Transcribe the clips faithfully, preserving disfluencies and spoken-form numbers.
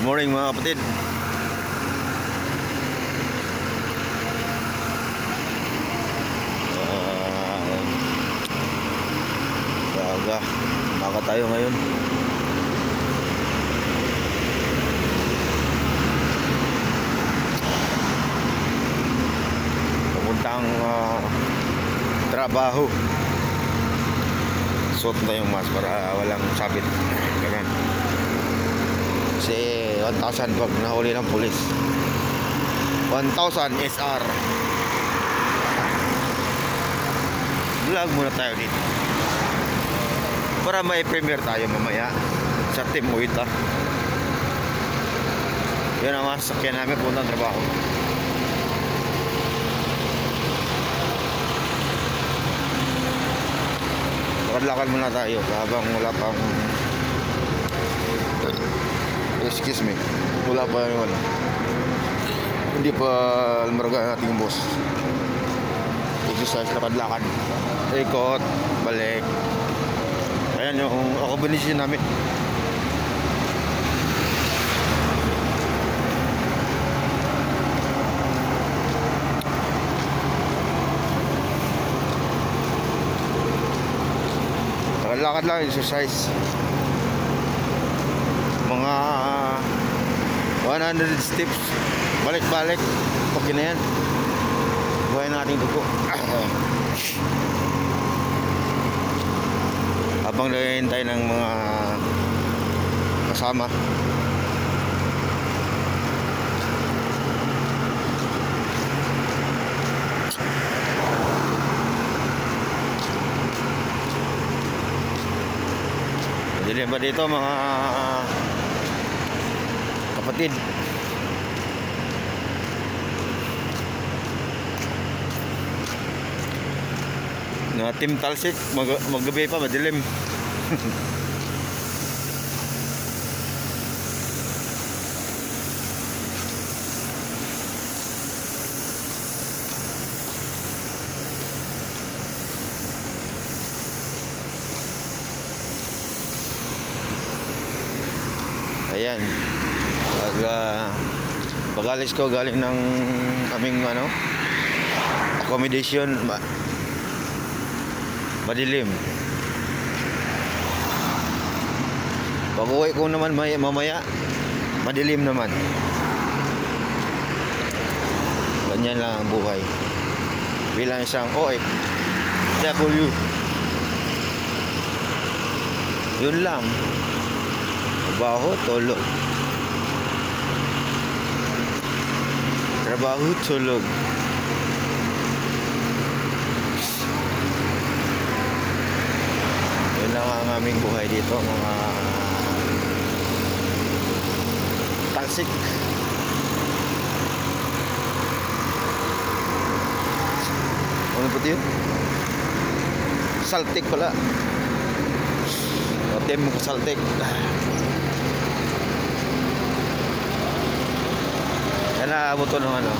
morning mga kapatid. Uh, Baga, baka tayo ngayon. Pupuntang uh, trabaho. Suot na yung mask para walang sabit. Ganyan. Kasi one thousand pag nahuli ng pulis. one thousand S R. Vlog muna tayo dito para may premiere tayo mamaya sa Team Uita. Yan ang mga sakyan namin puntang trabaho. Lakad-lakad muna tayo habang wala pang, excuse me, wala pa yung ano, hindi pa lumarga ang ating boss. Exercise, lakad-lakad, ikot, balik. Ayan yung accommodation namin. Lakad lang, exercise. Mga one hundred steps. Balik-balik. Okay na yan. Buhay natin dugo. Habang naghihintay ng mga kasama. Dilim ba dito mga kapatid? Na Team Talsik, mag maggabi pa madilim. Ayan, pag uh, pag-alis ko galing ng aming ano accommodation, ma madilim. Pag uwi ko naman may, mamaya madilim naman. Ganyan lang ang buhay bilang isang O F W. Yun lang, trabaho, tulog. Trabaho, tulog. Yun lang ang aming buhay dito, mga Talsik. Ano po yun? Saltik pala. Team Saltik. Yan na abot ko ng ano.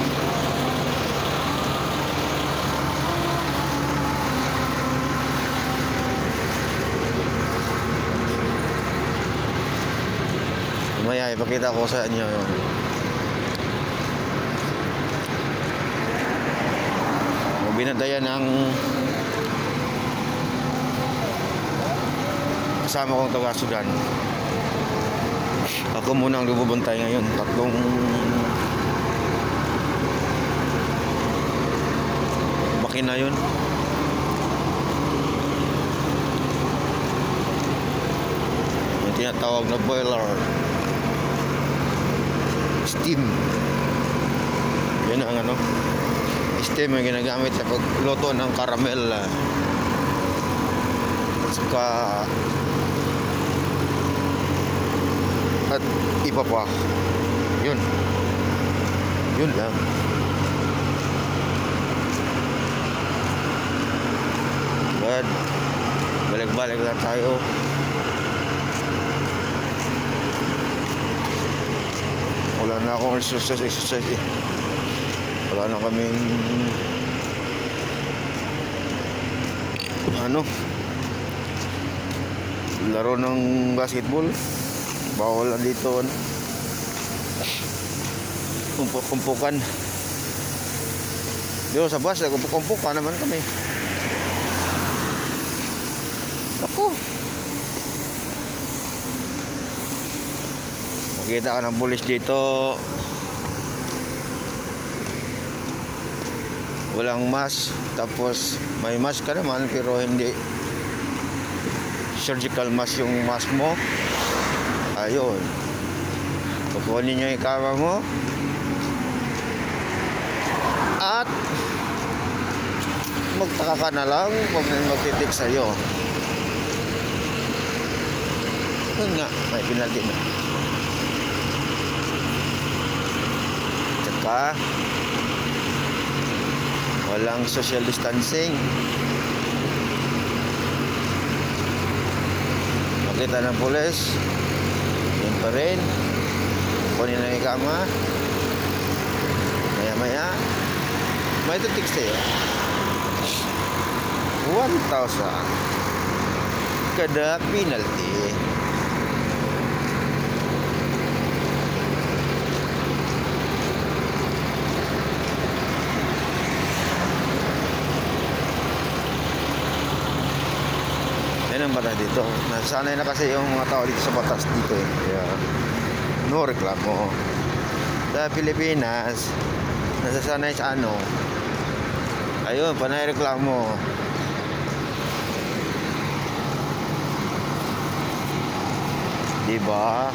Mamaya ipakita ko sa inyo yung binadayan ng kasama kong taga Sudan. Ako muna ang lumubantay ngayon. Tatlong makina yun. Yung tinatawag na boiler, steam. Yun ang ano, steam yung ginagamit sa pagluto ng caramel. At saka at iba pa. Yun. Yun lang. But balik-balik lang tayo. Wala na akong exercise, exercise eh. Wala na kaming ano, laro ng basketball. Bawal na dito ano. Kumpuk-kumpukan. Dito sa bus, kumpuk-kumpukan naman kami. Ako. Makita ka ng pulis dito. Walang mask, tapos may mask ka naman pero hindi surgical mask yung mask mo. Ayun, kukunin niya yung kama mo at magtaka ka na lang pag magtitik sa'yo. Yun nga, may penalty na. Tsaka walang social distancing. Makita ng pulis, yun pa rin. Kunin na yung kama. Maya maya may tutik sa'yo. one thousand kada penalty. Yan ang batas dito. Nasanay na kasi yung mga tao dito sa batas dito eh. Kaya no reklamo. Sa Pilipinas, nasasanay sa ano. Ayun, panay reklamo. Diba?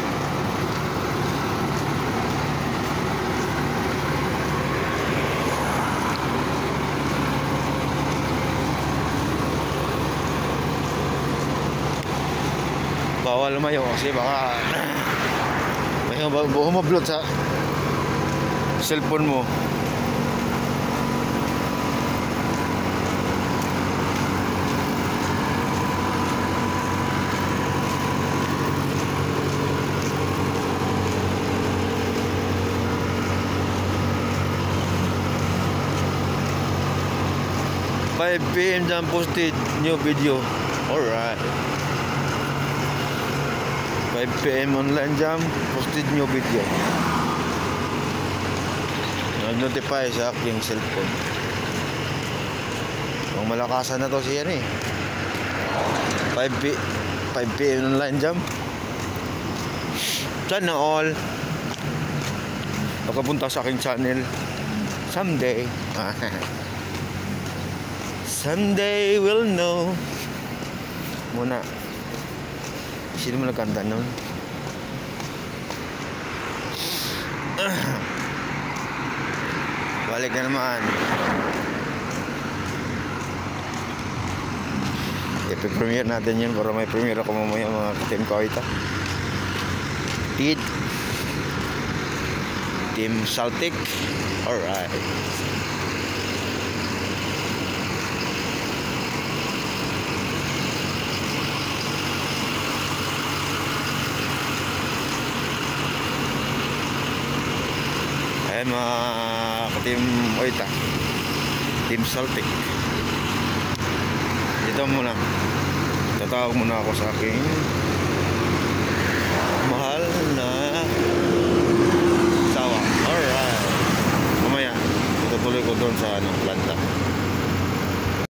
Bawal lumayo kasi baka may humablot sa cellphone mo. five P M jam posted new video. Alright. five P M online jam posted new video. Nag-notify sa aking cellphone. Ang malakasan na to siya eh. five P M online jam. Sana all makapunta sa aking channel someday. Someday we'll know. Muna. Sino mo nagkanta nun? Balik na naman. I-premiere natin yun para may premiere ako mamaya mga Team Kawita. Team Team Celtic. Alright. Ayan mga ka-Team Oita, Team Celtic. Dito muna, tatawag muna ako sa aking mahal na sawa. Alright, mamaya tutuloy ko doon sa ano, planta.